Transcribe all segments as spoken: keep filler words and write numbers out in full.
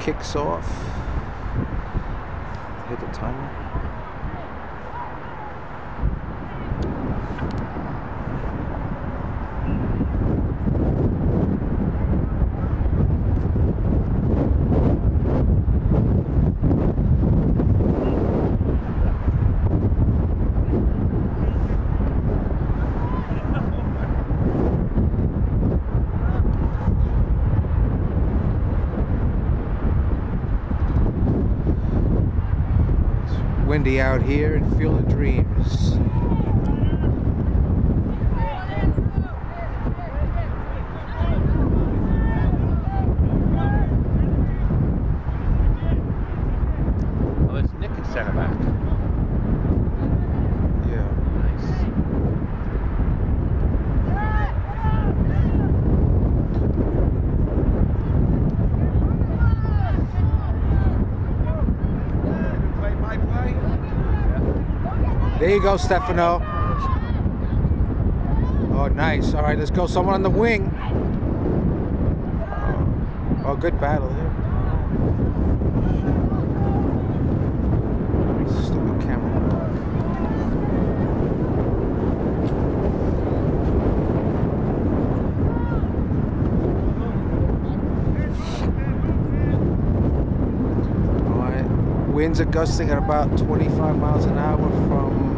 kicks off. Hit the timer. Windy out here in Field of Dreams. Oh, it's Nick at centre back. Yeah. Nice. There you go, Stefano. Oh, nice. All right, let's go. Someone on the wing. Oh, good battle here. Stupid camera. All right. Winds are gusting at about twenty-five miles an hour from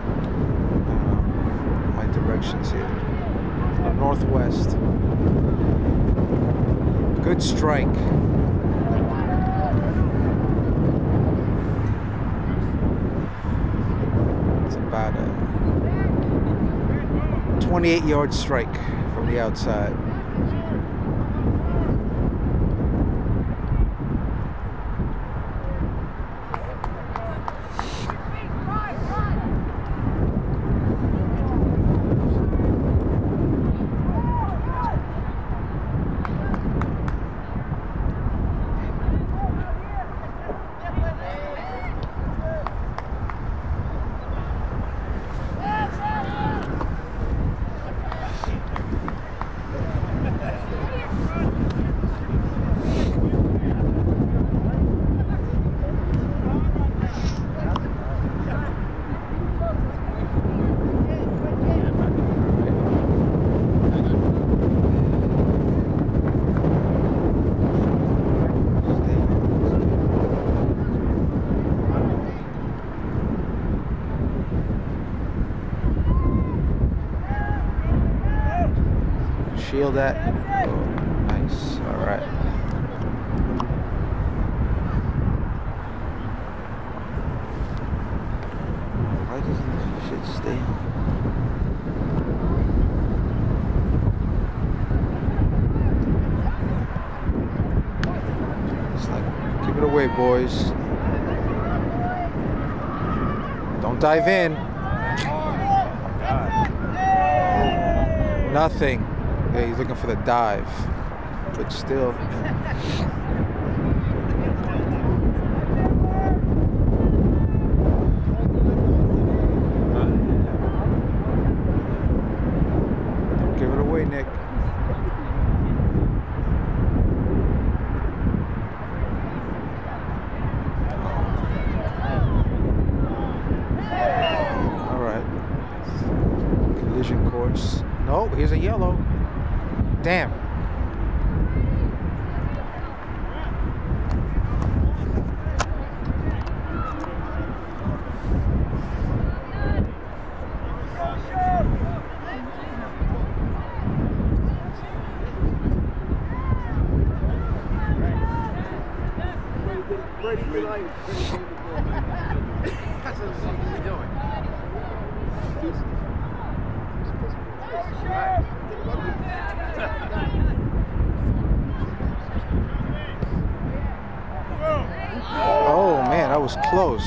directions here. From northwest. Good strike. It's about a twenty-eight yard strike from the outside. Shield that. Oh, nice. All right. Why doesn't this shit stay? It's like, keep it away, boys. Don't dive in. Nothing. Yeah, he's looking for the dive, but still. Don't give it away, Nick. All right. Collision course. No, here's a yellow. Damn. Oh man, that was close.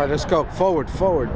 right, let's go. Forward, forward.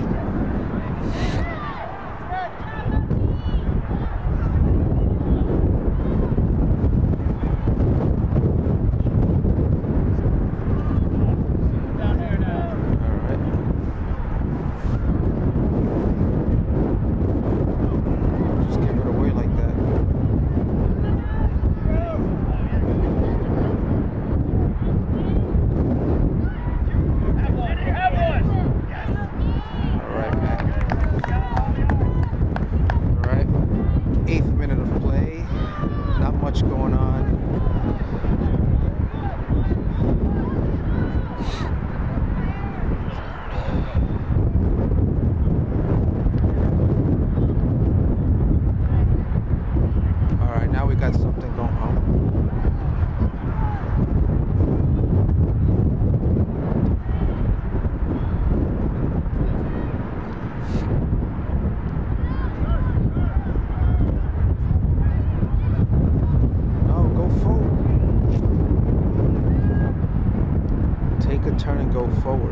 Turn and go forward.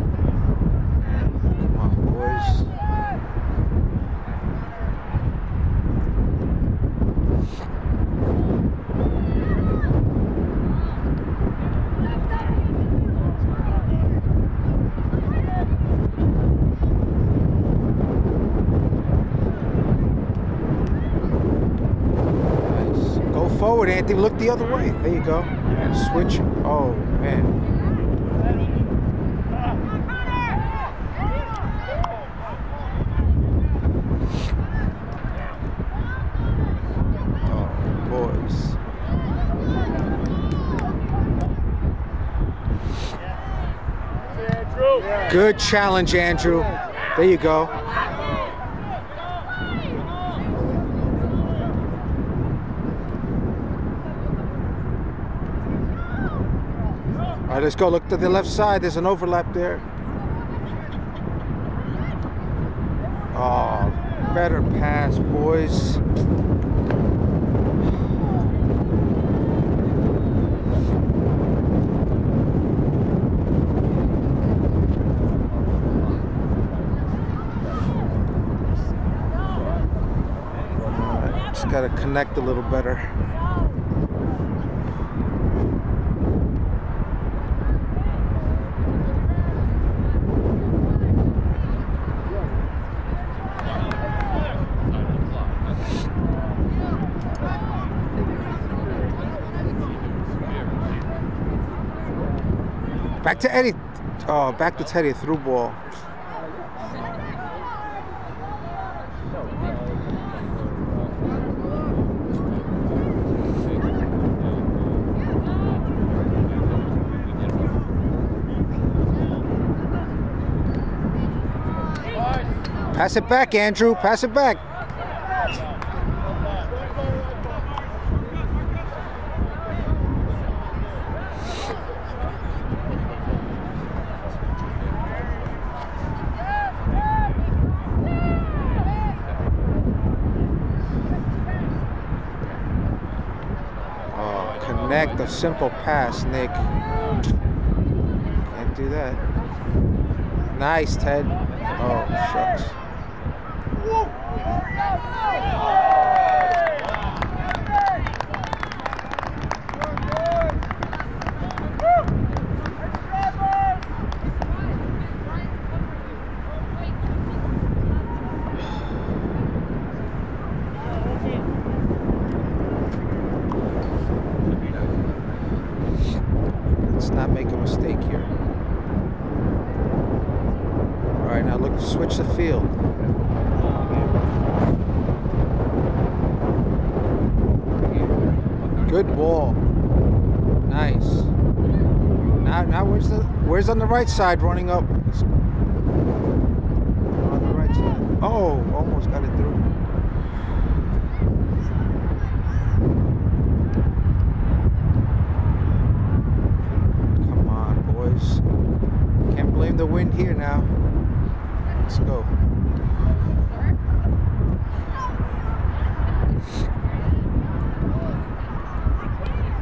Come on, boys. Nice. Go forward, Anthony. Look the other way. There you go. Switch. Oh, man. Good challenge, Andrew. There you go. All right, let's go. Look to the left side. There's an overlap there. Oh, better pass, boys. Got to connect a little better. Back to Eddie. Oh, back to Teddy. Through ball. Pass it back, Andrew. Pass it back. Oh, connect a simple pass, Nick. Can't do that. Nice, Ted. Oh, shucks. Let's not make a mistake here. All right, now look, switch the field. Good ball. Nice. Now, now where's the where's on the right side running up? On the right side. Oh, almost got it through. Come on, boys. Can't blame the wind here now. Let's go.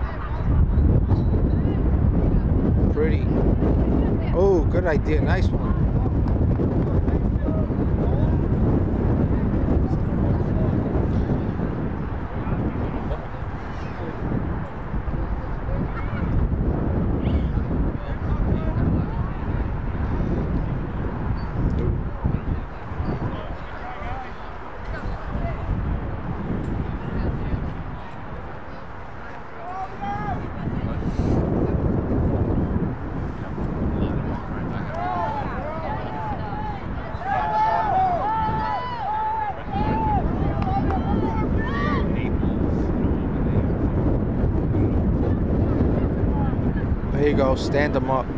Pretty. Oh, good idea. Nice one. There you go. Stand them up.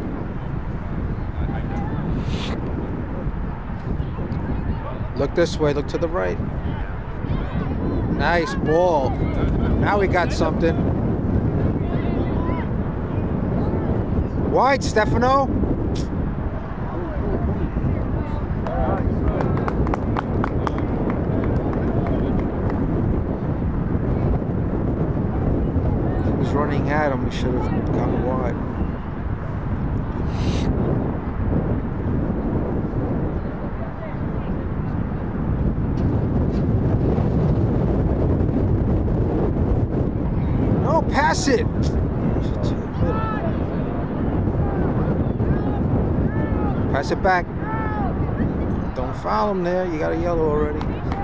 Look this way. Look to the right. Nice ball. Now we got something. Wide, Stefano. He was running at him. We should have gone wide. No, pass it. Pass it back. Don't foul him there. You got a yellow already.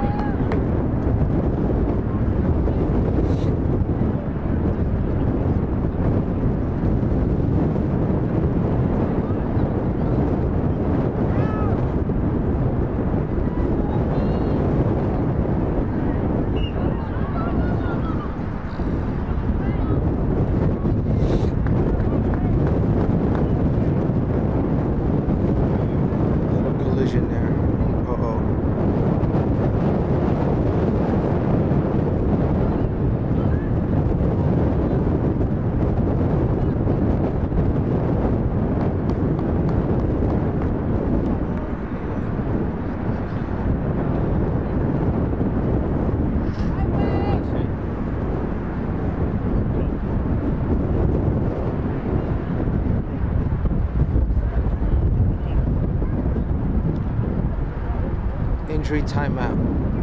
Injury timeout.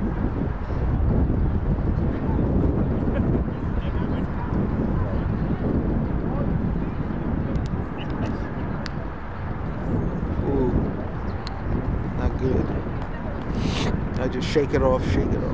Ooh, not good. I just shake it off, shake it off.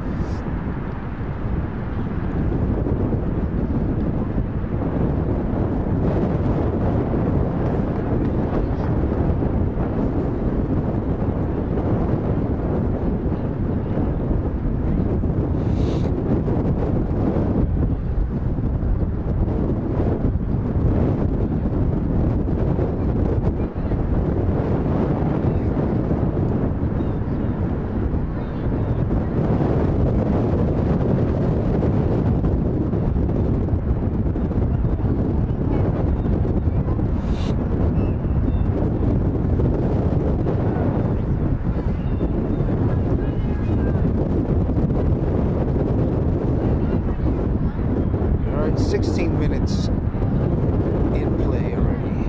sixteen minutes in play already.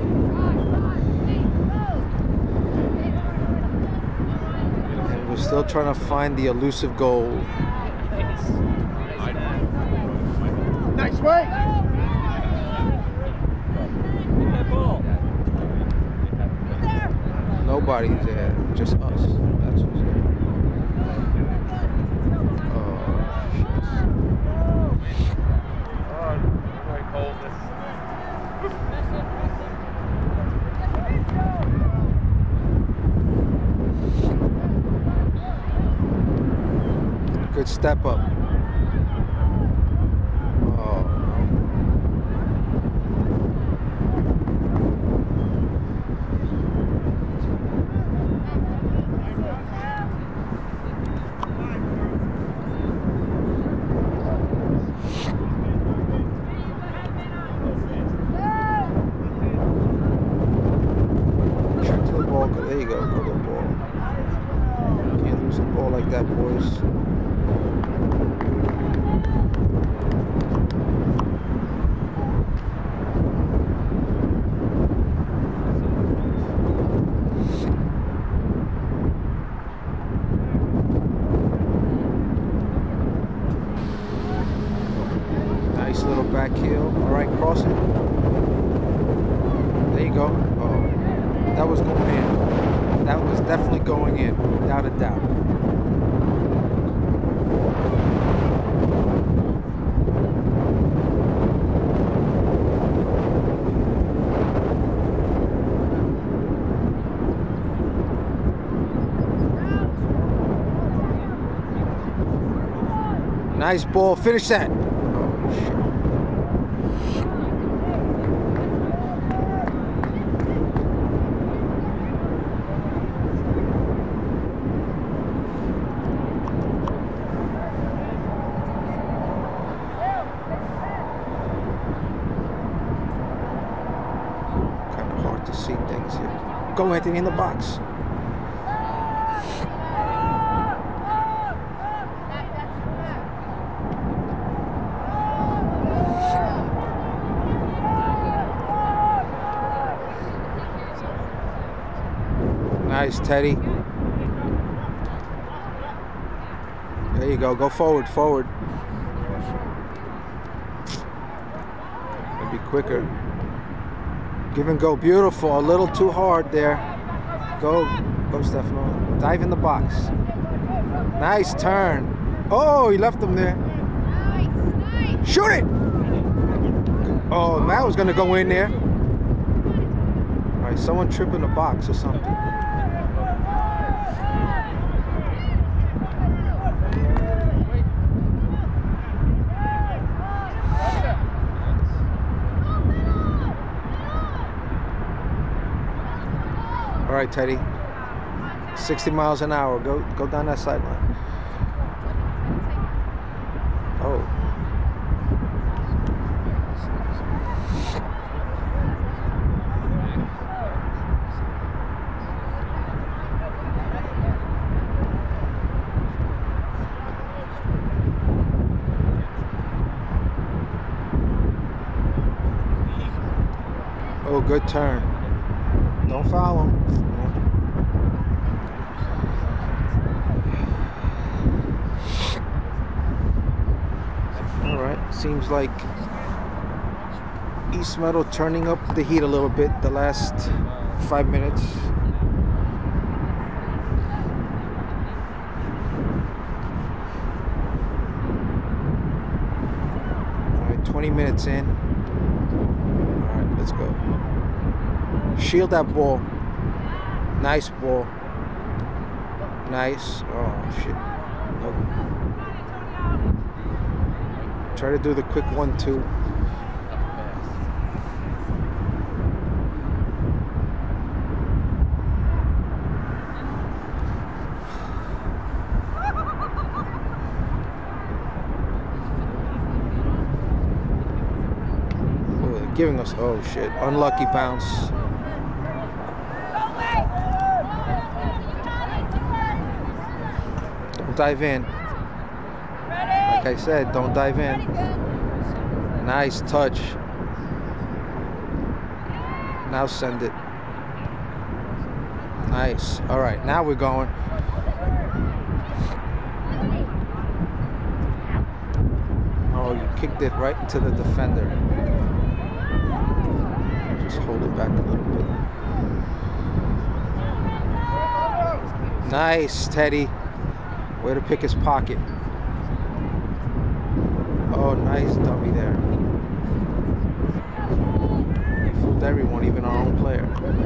And we're still trying to find the elusive goal. Nice way! Nobody's there, just us. That's who's there. Good step up. Oh, check to the ball. There you go. Go to the ball. Can't lose the ball like that, boys. Nice little back heel. All right, cross it. There you go. Oh, that was going in. That was definitely going in, without a doubt. Nice ball. Finish that. Oh, shit. Go, Anthony, in the box. Nice, Teddy. There you go. Go forward, forward. Maybe quicker. Give and go. Beautiful. A little too hard there. Go. Go, Stefano. Dive in the box. Nice turn. Oh, he left him there. Nice, nice. Shoot it! Oh, that was going to go in there. All right, someone tripping the box or something. All right, Teddy. sixty miles an hour. Go, go down that sideline. Oh. Oh, good turn. Don't foul him. All right, seems like East Meadow turning up the heat a little bit the last five minutes. All right, twenty minutes in. All right, let's go. Shield that ball. Nice ball. Nice. Oh, shit. Nope. Try to do the quick one, two. Oh, they're giving us, oh shit, unlucky bounce. Don't dive in. Like I said, don't dive in. Nice touch. Now send it. Nice. All right, now we're going. Oh, you kicked it right into the defender. Just hold it back a little bit. Nice, Teddy. Way to pick his pocket. Oh, nice dummy there. He fooled everyone, even our own player.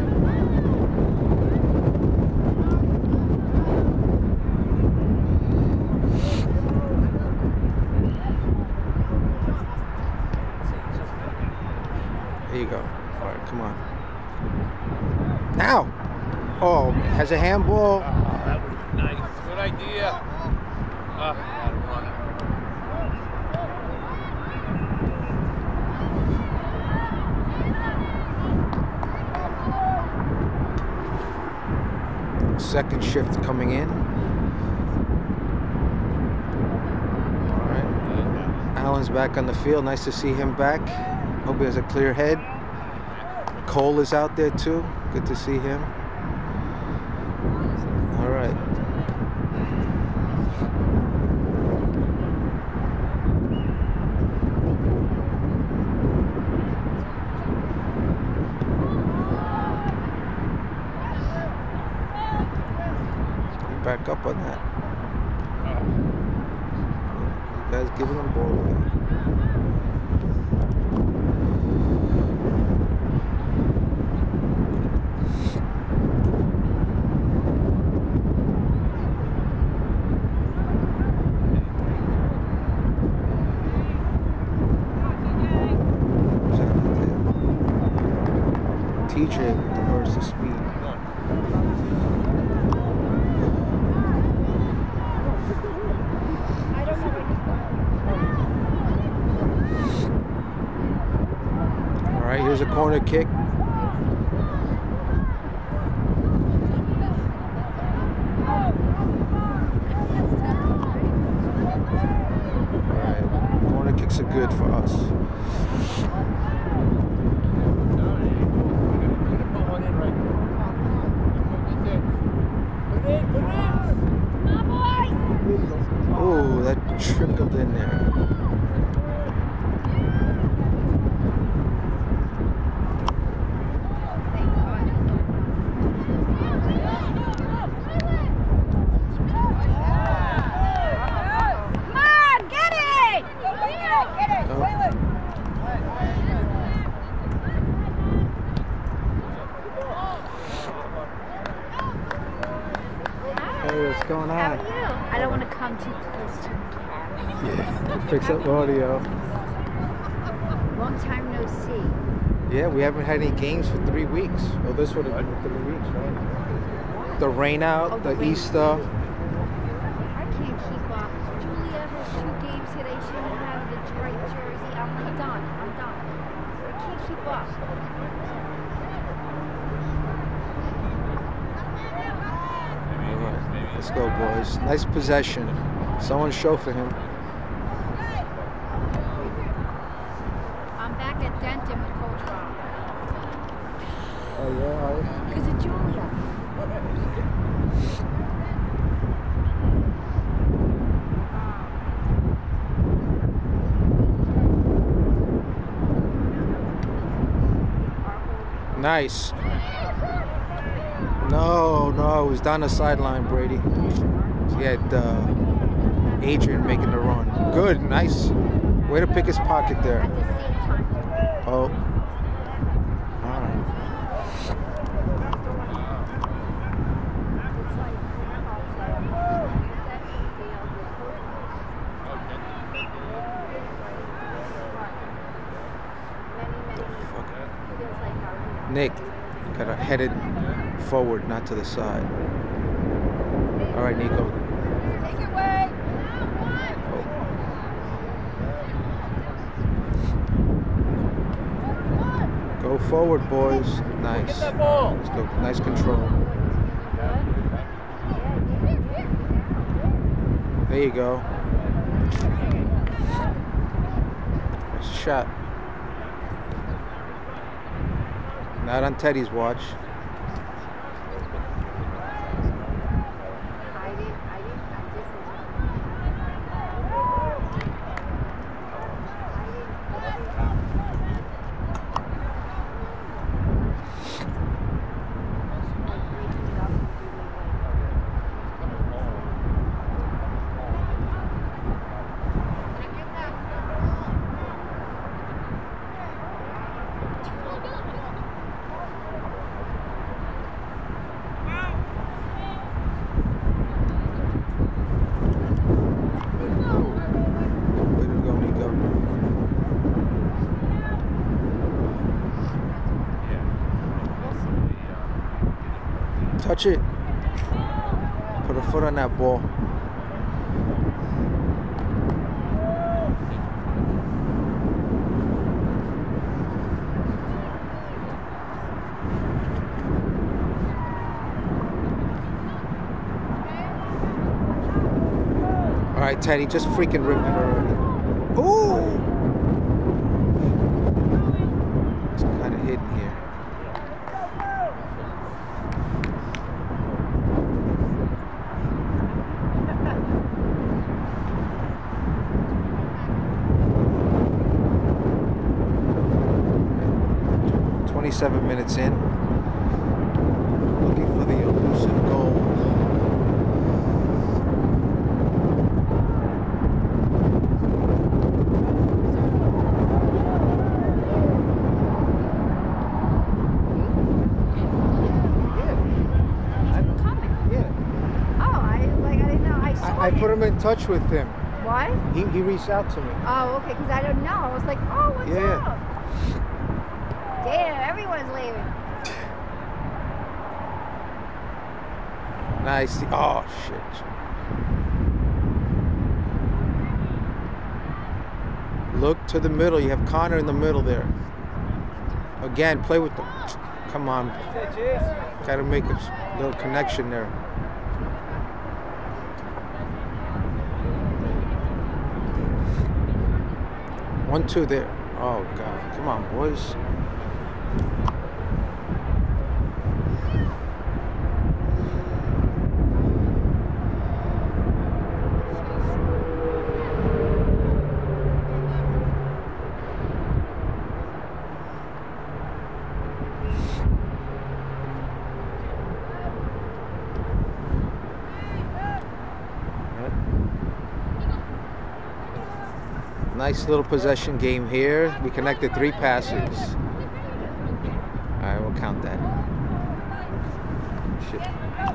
There you go. All right, come on. Now! Oh, has a handball. Oh, that would have been nice. Good idea. Uh, Second shift coming in. All right. Allen's back on the field. Nice to see him back. Hope he has a clear head. Cole is out there too. Good to see him. All right. Back up on that. You guys giving them ball away. T J with the burst of speed. Here's a corner kick. good for us. Oh, that trickled in there. What's going on? How are you? I don't want to come too close to the camera. Yeah, picks up audio. Long time no see. Yeah, we haven't had any games for three weeks. Oh, this would have been three weeks, right? The rain out, Oh, the, the rain. Easter. I can't keep up. Julia has two games today. She didn't have the right jersey. I'm, I'm done. I'm done. I can't keep up. Let's go, boys. Nice possession. Someone show for him. I'm back at Denton with Coach Rob. Oh, yeah? Because of Julia. Nice. No, no, it was down the sideline, Brady. He had uh, Adrian making the run. Good, nice. Way to pick his pocket there. At the same time. Oh. All right. Nick, you gotta head it forward, not to the side. All right, Nico. Take it away. Oh. Go forward, boys. Nice. Let's go. Nice control. There you go. Nice shot. Not on Teddy's watch. Touch it. Put a foot on that ball. All right, Teddy, just freaking rip it already. Ooh! It's kind of hidden here. twenty-seven minutes in, looking for the elusive goal. Yeah. Oh, I like I didn't know. I saw I, I put him in touch with him. What? He, he reached out to me. Oh, okay, because I don't know. I was like, oh, what's Yeah. up? Damn, everyone's leaving. Nice. Oh, shit. Look to the middle. You have Connor in the middle there. Again, play with them. Come on. Got to make a little connection there. One, two there. Oh, God. Come on, boys. Nice little possession game here. We connected three passes. All right, we'll count that. Shit.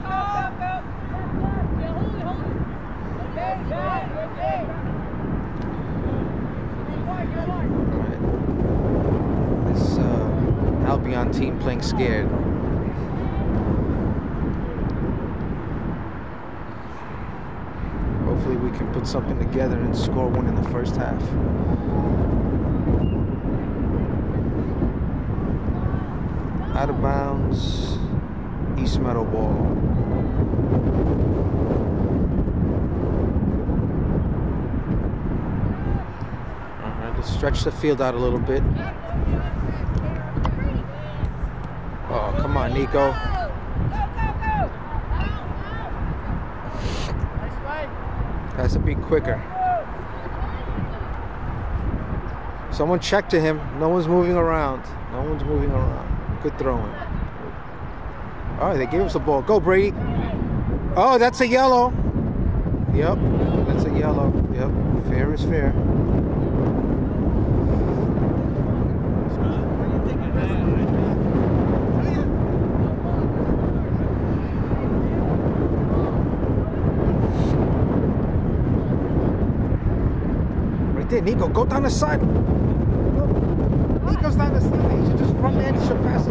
All right. This uh, Albion team playing scared. Hopefully we can put something together and score one in the first half. Out of bounds, East Meadow ball. All right, let's stretch the field out a little bit. Oh, come on, Nico. Has to be quicker. Someone check to him. No one's moving around. No one's moving around. Good throwing. All right, they gave us the ball. Go, Brady. Oh, that's a yellow. Yep, that's a yellow. Yep, fair is fair. There, Nico, go down the side. Nico's down the side. You should just run there and should pass it.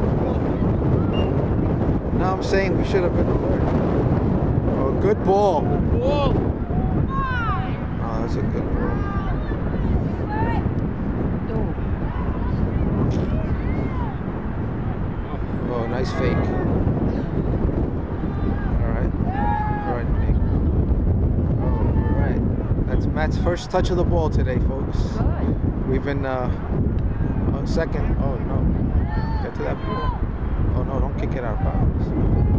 No, I'm saying we should have been alert. Oh, good ball. Good ball. Oh, that's a good ball. Oh, nice fake. All right. All right, Nick. Oh, all right. That's Matt's first touch of the ball today, folks. Good. We've been uh, on second. Oh, no. Get to that ball. Oh, no, don't kick it out of bounds.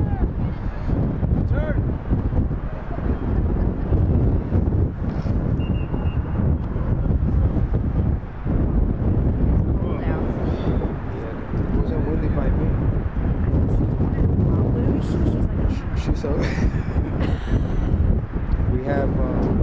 Turn. Yeah, it wasn't windy by me. She's so. We have. Uh,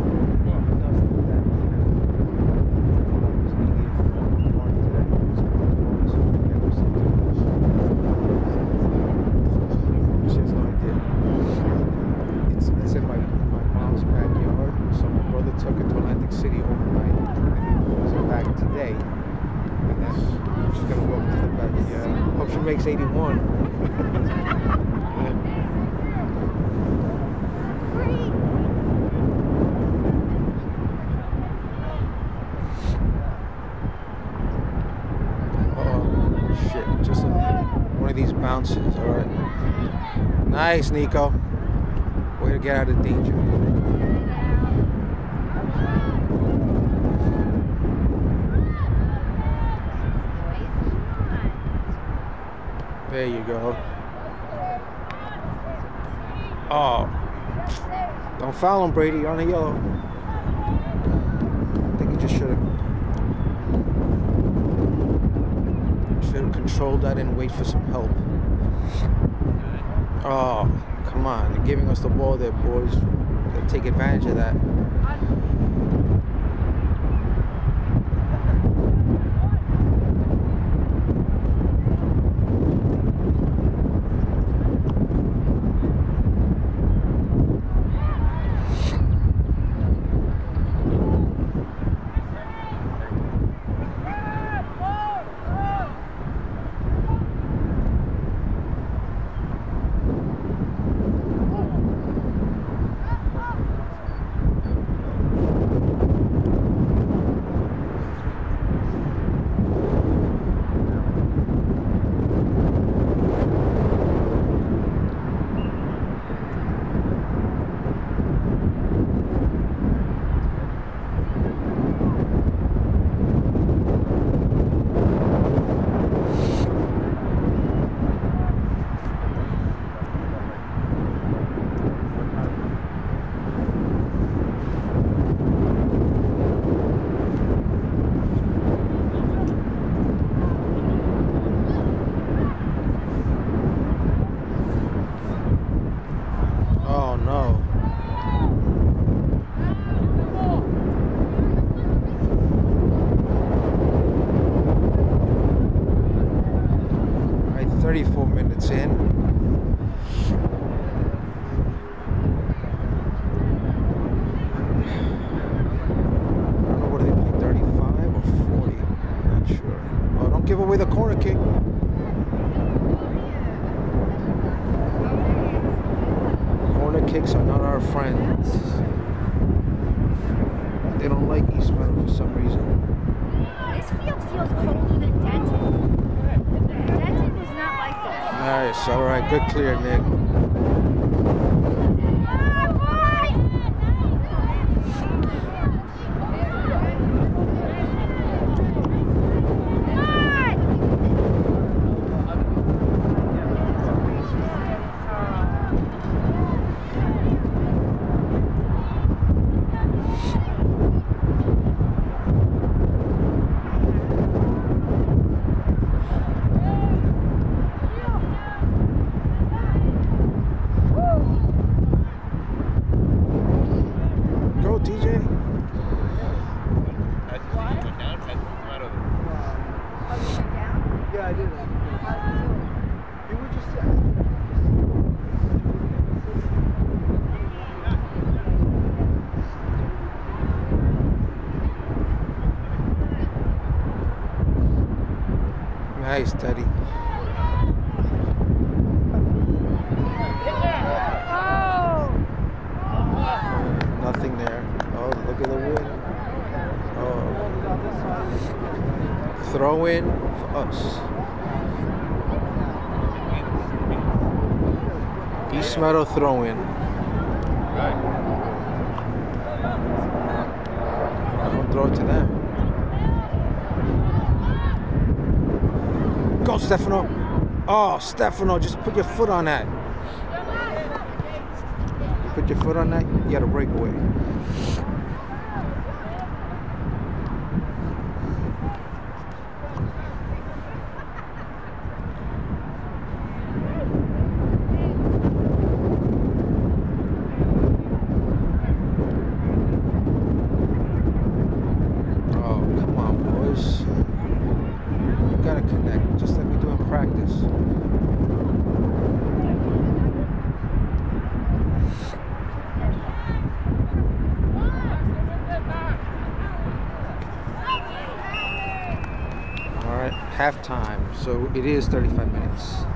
took it to Atlantic City overnight and was back today, and then she's gonna walk to the back. Yeah, hope she makes eighty-one. Oh shit! Just a, one of these bounces. All right, nice, Nico. Way to get out of danger. There you go. Oh. Don't foul him, Brady. You're on a yellow. I think you just should have should have controlled that and wait for some help. Oh, come on. They're giving us the ball there, boys. Gotta take advantage of that. away the corner kick. Corner kicks are not our friends. They don't like East Meadow for some reason. This field feels colder than Denton. Denton was not like this. Nice, alright, good clear, Nick. D J? I just think he went down. I think he went out of the. Yeah, I did that. You were just. Nice, Teddy. Nothing there. Oh, look at the wind. Oh. Throw in for us. East Meadow throw in. Don't throw it to them. Go, Stefano. Oh, Stefano, just put your foot on that. Put your foot on that, you got a breakaway. Oh, come on, boys. You gotta connect, just like we do in practice. Halftime, so it is thirty-five minutes.